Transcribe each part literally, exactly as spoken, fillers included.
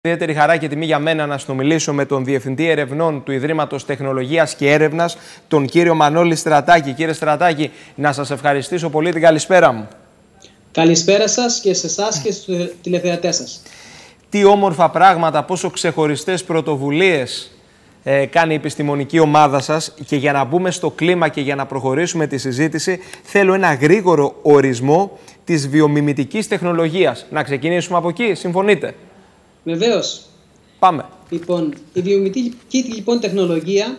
Ιδιαίτερη χαρά και τιμή για μένα να συνομιλήσω με τον Διευθυντή Ερευνών του Ιδρύματος Τεχνολογίας και Έρευνας, τον κύριο Μανώλη Στρατάκη. Κύριε Στρατάκη, να σας ευχαριστήσω πολύ, την καλησπέρα μου. Καλησπέρα σας και σε εσάς και στους τηλεθεατές σας. Τι όμορφα πράγματα, πόσο ξεχωριστές πρωτοβουλίες ε, κάνει η επιστημονική ομάδα σας. Και για να μπούμε στο κλίμα και για να προχωρήσουμε τη συζήτηση, θέλω ένα γρήγορο ορισμό της βιομιμητικής τεχνολογίας. Να ξεκινήσουμε από εκεί, συμφωνείτε? Βεβαίως. Πάμε. Λοιπόν, η βιομιμητική λοιπόν τεχνολογία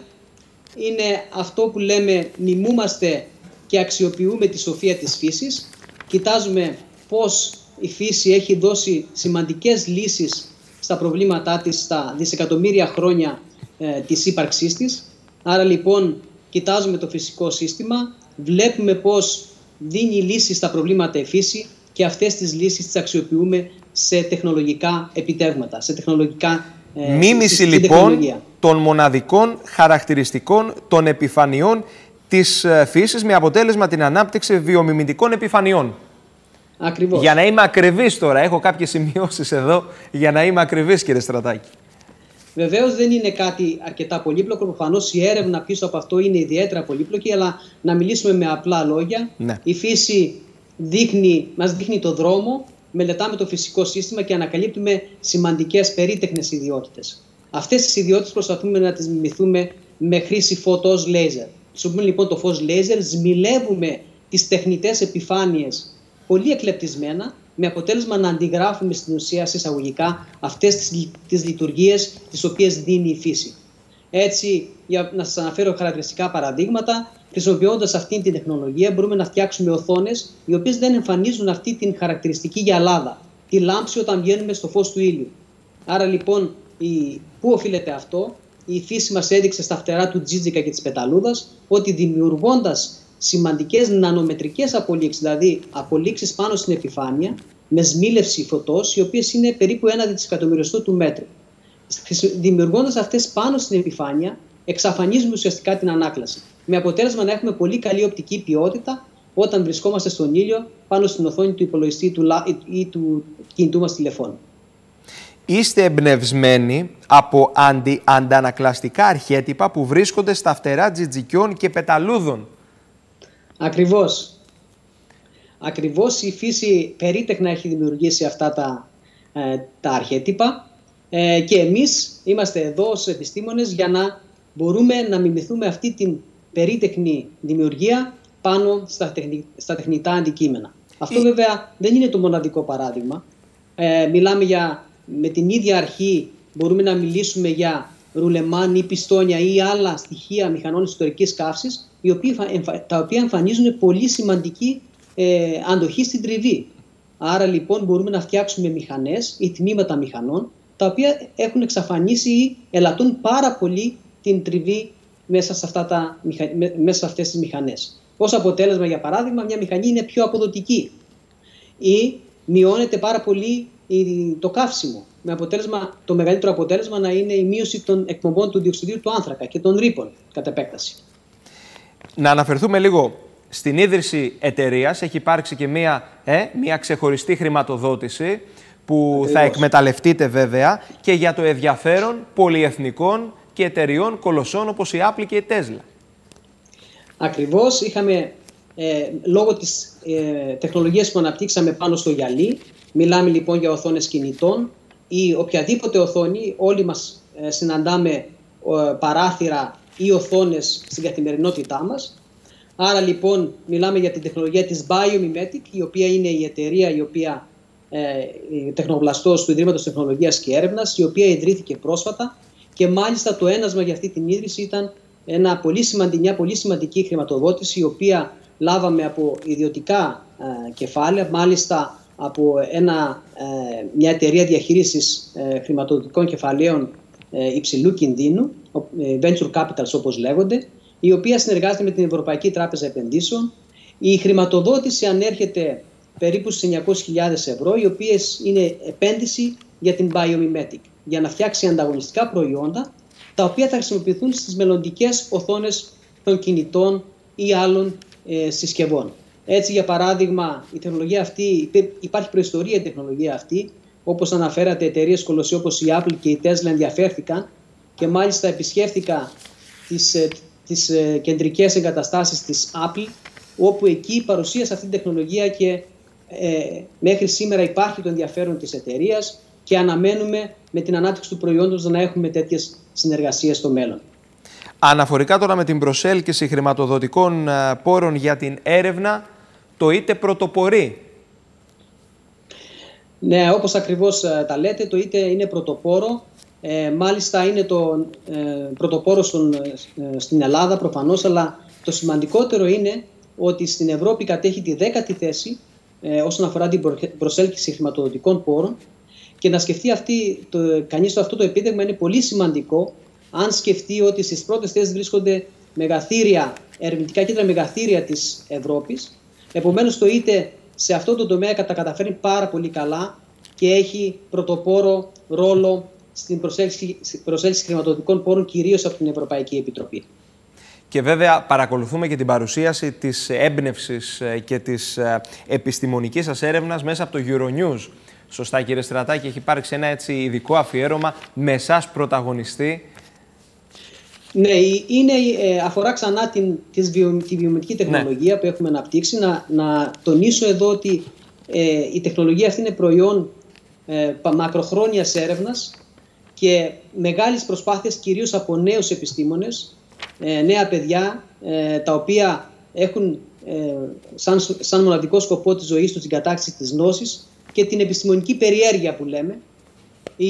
είναι αυτό που λέμε μιμούμαστε και αξιοποιούμε τη σοφία της φύσης. Κοιτάζουμε πώς η φύση έχει δώσει σημαντικές λύσεις στα προβλήματά της στα δισεκατομμύρια χρόνια ε, της ύπαρξής της. Άρα λοιπόν κοιτάζουμε το φυσικό σύστημα, βλέπουμε πώς δίνει λύσεις στα προβλήματα η φύση και αυτές τις λύσεις τις αξιοποιούμε σε τεχνολογικά επιτεύγματα, σε τεχνολογικά ε, Μίμηση λοιπόν των μοναδικών χαρακτηριστικών των επιφανειών της φύσης με αποτέλεσμα την ανάπτυξη βιομιμητικών επιφανειών. Ακριβώς. Για να είμαι ακριβής τώρα, έχω κάποιες σημειώσεις εδώ για να είμαι ακριβής, κύριε Στρατάκη. Βεβαίως δεν είναι κάτι αρκετά πολύπλοκο, προφανώς η έρευνα πίσω από αυτό είναι ιδιαίτερα πολύπλοκη, αλλά να μιλήσουμε με απλά λόγια. Ναι. Η φύση δείχνει, μας δείχνει το δρόμο, μελετάμε το φυσικό σύστημα και ανακαλύπτουμε σημαντικές περίτεχνες ιδιότητες. Αυτές τις ιδιότητες προσπαθούμε να τις μιμηθούμε με χρήση φωτός λέιζερ. Χρησιμοποιούμε λοιπόν το φως λέιζερ, σμιλεύουμε τις τεχνητές επιφάνειες πολύ εκλεπτισμένα, με αποτέλεσμα να αντιγράφουμε στην ουσία εισαγωγικά αυτές τις, τις λειτουργίες τις οποίες δίνει η φύση. Έτσι, για να σας αναφέρω χαρακτηριστικά παραδείγματα, χρησιμοποιώντας αυτή την τεχνολογία μπορούμε να φτιάξουμε οθόνες οι οποίες δεν εμφανίζουν αυτή την χαρακτηριστική γυαλάδα, τη λάμψη όταν βγαίνουμε στο φως του ήλιου. Άρα λοιπόν, η... πού οφείλεται αυτό? Η φύση μας έδειξε στα φτερά του τζίτζικα και της πεταλούδας ότι δημιουργώντας σημαντικές νανομετρικές απολύξεις, δηλαδή απολύξεις πάνω στην επιφάνεια με σμίλευση φωτός, οι οποίες είναι περίπου ένα δισεκατομμυριστό του μέτρου. Δημιουργώντας αυτές πάνω στην επιφάνεια, εξαφανίζουμε ουσιαστικά την ανάκλαση. Με αποτέλεσμα να έχουμε πολύ καλή οπτική ποιότητα όταν βρισκόμαστε στον ήλιο πάνω στην οθόνη του υπολογιστή του ή του κινητού μας τηλεφώνου. Είστε εμπνευσμένοι από αντι, αντανακλαστικά αρχέτυπα που βρίσκονται στα φτερά τζιτζικιών και πεταλούδων. Ακριβώς. Ακριβώς η φύση περίτεχνα έχει δημιουργήσει αυτά τα, ε, τα αρχέτυπα ε, και εμείς είμαστε εδώ ως επιστήμονες για να μπορούμε να μιμηθούμε αυτή την περίτεχνη δημιουργία πάνω στα, τεχνη, στα τεχνητά αντικείμενα. Αυτό η... βέβαια δεν είναι το μοναδικό παράδειγμα. Ε, μιλάμε για, με την ίδια αρχή μπορούμε να μιλήσουμε για ρουλεμάν ή πιστόνια ή άλλα στοιχεία μηχανών ιστορικής καύσης, τα οποία εμφανίζουν πολύ σημαντική ε, αντοχή στην τριβή. Άρα λοιπόν μπορούμε να φτιάξουμε μηχανές ή τμήματα μηχανών, τα οποία έχουν εξαφανίσει ή ελαττούν πάρα πολύ την τριβή μέσα σε, αυτά τα, μέσα σε αυτές τις μηχανές. Ως αποτέλεσμα, για παράδειγμα, μια μηχανή είναι πιο αποδοτική ή μειώνεται πάρα πολύ το καύσιμο, με αποτέλεσμα, το μεγαλύτερο αποτέλεσμα να είναι η μείωση των εκπομπών του διοξιδίου του άνθρακα και των ρήπων κατ' επέκταση. Να αναφερθούμε λίγο στην ίδρυση εταιρείας. Έχει υπάρξει και μία, ε, μία ξεχωριστή χρηματοδότηση που Ακριβώς. θα εκμεταλλευτείτε βέβαια και για το ενδιαφέρον πολυεθνικών και εταιριών κολοσσών όπως η Apple και η Tesla. Ακριβώς. Είχαμε, ε, λόγω της ε, τεχνολογίας που αναπτύξαμε πάνω στο γυαλί, μιλάμε λοιπόν για οθόνες κινητών ή οποιαδήποτε οθόνη, όλοι μας ε, συναντάμε ε, παράθυρα ή οθόνες στην καθημερινότητά μας. Άρα λοιπόν μιλάμε για την τεχνολογία της Biomimetic, η οποία είναι η εταιρεία η οποία ε, τεχνοπλαστός του Ιδρύματος Τεχνολογίας και Έρευνας, η οποία ιδρύθηκε πρόσφατα και μάλιστα το ένασμα για αυτή την ίδρυση ήταν ένα πολύ σημαντική, μια πολύ σημαντική χρηματοδότηση, η οποία λάβαμε από ιδιωτικά ε, κεφάλαια, μάλιστα από ένα, ε, μια εταιρεία διαχείρισης ε, χρηματοδοτικών κεφαλαίων ε, υψηλού κινδύνου, venture capitals όπως λέγονται, η οποία συνεργάζεται με την Ευρωπαϊκή Τράπεζα Επενδύσεων. Η χρηματοδότηση ανέρχεται περίπου στις εννιακόσιες χιλιάδες ευρώ, οι οποίες είναι επένδυση για την Biomimetic, για να φτιάξει ανταγωνιστικά προϊόντα, τα οποία θα χρησιμοποιηθούν στις μελλοντικές οθόνες των κινητών ή άλλων ε, συσκευών. Έτσι, για παράδειγμα, η τεχνολογία αυτή, υπάρχει προϊστορία η τεχνολογία αυτή όπως αναφέρατε, εταιρείες κολοσσοί όπως η Apple και η Tesla ενδιαφέρθηκαν και μάλιστα επισκέφθηκα τις, τις κεντρικές εγκαταστάσεις της Apple, όπου εκεί παρουσίασε αυτή την τεχνολογία και ε, μέχρι σήμερα υπάρχει το ενδιαφέρον της εταιρείας και αναμένουμε με την ανάπτυξη του προϊόντος να έχουμε τέτοιες συνεργασίες στο μέλλον. Αναφορικά τώρα με την προσέλκυση χρηματοδοτικών πόρων για την έρευνα, το ΙΤΕ πρωτοπορεί. Ναι, όπως ακριβώς τα λέτε, το ΙΤΕ είναι πρωτοπόρο. Ε, μάλιστα είναι το ε, πρωτοπόρο στον, ε, στην Ελλάδα προφανώς, αλλά το σημαντικότερο είναι ότι στην Ευρώπη κατέχει τη δέκατη θέση ε, όσον αφορά την προσέλκυση χρηματοδοτικών πόρων, και να σκεφτεί αυτή, το, κανείς το, αυτό το επίτευγμα είναι πολύ σημαντικό αν σκεφτεί ότι στις πρώτες θέσεις βρίσκονται μεγαθύρια, ερευνητικά κέντρα μεγαθύρια της Ευρώπης. Επομένως το ΙΤΕ σε αυτό το τομέα τα καταφέρνει πάρα πολύ καλά και έχει πρωτοπόρο ρόλο στην προσέλκυση, προσέλκυση χρηματοδοτικών πόρων, κυρίως από την Ευρωπαϊκή Επιτροπή. Και βέβαια παρακολουθούμε και την παρουσίαση της έμπνευσης και της επιστημονικής σας έρευνας μέσα από το Euronews. Σωστά, κύριε Στρατάκη, έχει υπάρξει ένα έτσι ειδικό αφιέρωμα με εσάς πρωταγωνιστή. Ναι, είναι, αφορά ξανά την, της βιο, τη βιομηχανική τεχνολογία, ναι, που έχουμε αναπτύξει. Να, να τονίσω εδώ ότι ε, η τεχνολογία αυτή είναι προϊόν ε, μακροχρόνιας έρευνας και μεγάλης προσπάθειας κυρίως από νέους επιστήμονες, ε, νέα παιδιά, ε, τα οποία έχουν ε, σαν, σαν μοναδικό σκοπό της ζωής τους την κατάκτηση της γνώσης και την επιστημονική περιέργεια που λέμε. Η,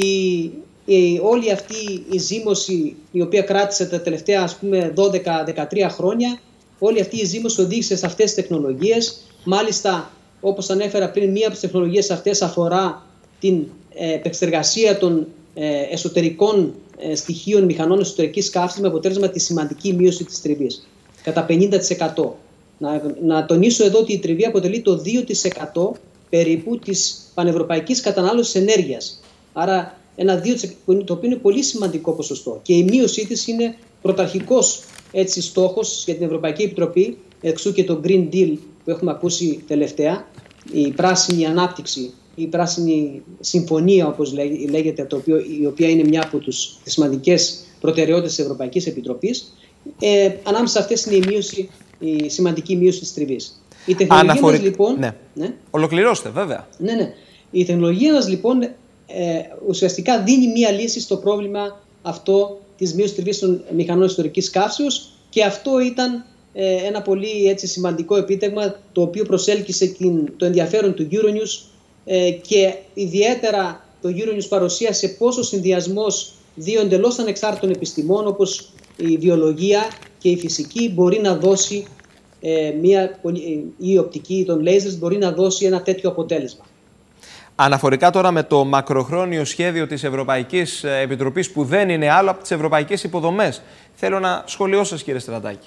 η, όλη αυτή η ζήμωση, η οποία κράτησε τα τελευταία ας πούμε δώδεκα με δεκατρία χρόνια, όλη αυτή η ζήμωση οδήγησε σε αυτές τις τεχνολογίες. Μάλιστα, όπως ανέφερα πριν, μία από τις τεχνολογίες αυτές αφορά την ε, επεξεργασία των ε, εσωτερικών ε, στοιχείων μηχανών εσωτερικής καύσης, με αποτέλεσμα τη σημαντική μείωση της τριβής, κατά πενήντα τοις εκατό. Να, να τονίσω εδώ ότι η τριβή αποτελεί το δύο τοις εκατό περίπου της πανευρωπαϊκής κατανάλωσης ενέργειας. Άρα ένα δύο τοις εκατό, το οποίο είναι πολύ σημαντικό ποσοστό. Και η μείωσή της είναι πρωταρχικός έτσι, στόχος για την Ευρωπαϊκή Επιτροπή, εξού και το Green Deal που έχουμε ακούσει τελευταία, η πράσινη ανάπτυξη, η πράσινη συμφωνία όπως λέγεται, το οποίο, η οποία είναι μια από τις σημαντικές προτεραιότητες της Ευρωπαϊκής Επιτροπής. Ε, ανάμεσα σε αυτές είναι η, μείωση, η σημαντική μείωση της τριβής. Η τεχνολογία Αναφορι... μας λοιπόν... Ναι. Ναι. Ολοκληρώστε βέβαια. Ναι, ναι. Η τεχνολογία μας λοιπόν ε, ουσιαστικά δίνει μία λύση στο πρόβλημα αυτό της μείωσης τριβής των μηχανών ιστορικής καύσεως, και αυτό ήταν ε, ένα πολύ έτσι, σημαντικό επίτευγμα, το οποίο προσέλκυσε την, το ενδιαφέρον του Euronews, ε, και ιδιαίτερα το Euronews παρουσίασε πώς ο συνδυασμός δύο εντελώς ανεξάρτητων επιστημών όπως η βιολογία και η φυσική μπορεί να δώσει ε, μια, η οπτική των lasers μπορεί να δώσει ένα τέτοιο αποτέλεσμα. Αναφορικά τώρα με το μακροχρόνιο σχέδιο της Ευρωπαϊκής Επιτροπής, που δεν είναι άλλο από τις ευρωπαϊκές υποδομές, θέλω ένα σχόλιο σας, κύριε Στρατάκη.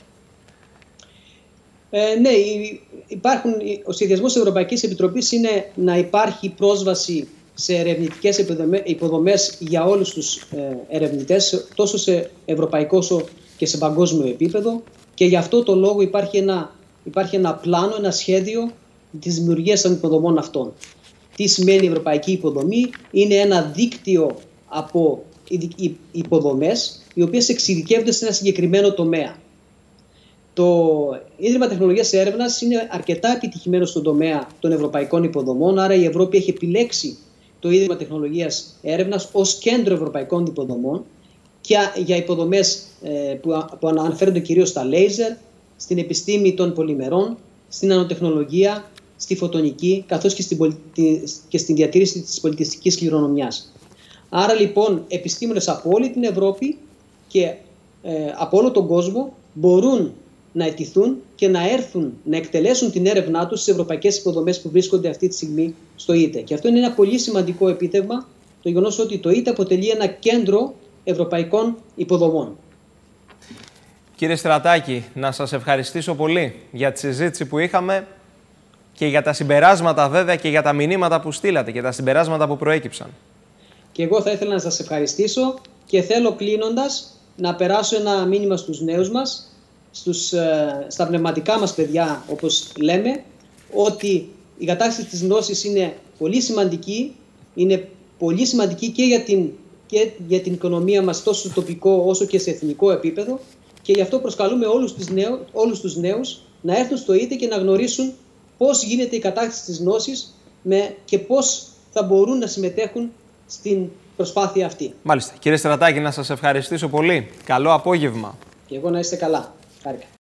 Ε, ναι, υπάρχουν, ο σχεδιασμός της Ευρωπαϊκής Επιτροπής είναι να υπάρχει πρόσβαση σε ερευνητικές υποδομές για όλους τους ερευνητές, τόσο σε ευρωπαϊκό όσο και σε παγκόσμιο επίπεδο, και γι' αυτό το λόγο υπάρχει ένα, υπάρχει ένα πλάνο, ένα σχέδιο της δημιουργίας των υποδομών αυτών. Τι σημαίνει ευρωπαϊκή υποδομή? Είναι ένα δίκτυο από υποδομές οι οποίες εξειδικεύονται σε ένα συγκεκριμένο τομέα. Το Ίδρυμα Τεχνολογίας Έρευνας είναι αρκετά επιτυχημένο στον τομέα των ευρωπαϊκών υποδομών, άρα η Ευρώπη έχει επιλέξει το Ίδρυμα Τεχνολογίας Έρευνας ως κέντρο ευρωπαϊκών υποδομών και για υποδομές που αναφέρονται κυρίως στα λέιζερ, στην επιστήμη των πολυμερών, στην νανοτεχνολογία, στη φωτονική, καθώς και στην, πολιτι... και στην διατήρηση της πολιτιστικής κληρονομιάς. Άρα λοιπόν επιστήμονες από όλη την Ευρώπη και ε, από όλο τον κόσμο μπορούν να αιτηθούν και να έρθουν να εκτελέσουν την έρευνά τους στις ευρωπαϊκές υποδομές που βρίσκονται αυτή τη στιγμή στο ΙΤΕ. Και αυτό είναι ένα πολύ σημαντικό επίτευγμα, το γεγονός ότι το ΙΤΕ αποτελεί ένα κέντρο ευρωπαϊκών υποδομών. Κύριε Στρατάκη, να σας ευχαριστήσω πολύ για τη συζήτηση που είχαμε και για τα συμπεράσματα βέβαια και για τα μηνύματα που στείλατε και τα συμπεράσματα που προέκυψαν. Και εγώ θα ήθελα να σας ευχαριστήσω και θέλω κλείνοντας να περάσω ένα μήνυμα στους νέους μας, στους, στα πνευματικά μας παιδιά όπως λέμε, ότι η κατάσταση της γνώσης είναι πολύ σημαντική είναι πολύ σημαντική και για την, και για την οικονομία μας τόσο στο τοπικό όσο και σε εθνικό επίπεδο, και γι' αυτό προσκαλούμε όλους τους, νέου, όλους τους νέους να έρθουν στο ΙΤΕ και να γνωρίσουν πώς γίνεται η κατάκτηση της γνώσης με, και πώς θα μπορούν να συμμετέχουν στην προσπάθεια αυτή. Μάλιστα. Κύριε Στρατάκη, να σας ευχαριστήσω πολύ. Καλό απόγευμα. Και εγώ να είστε καλά. Χάρηκα.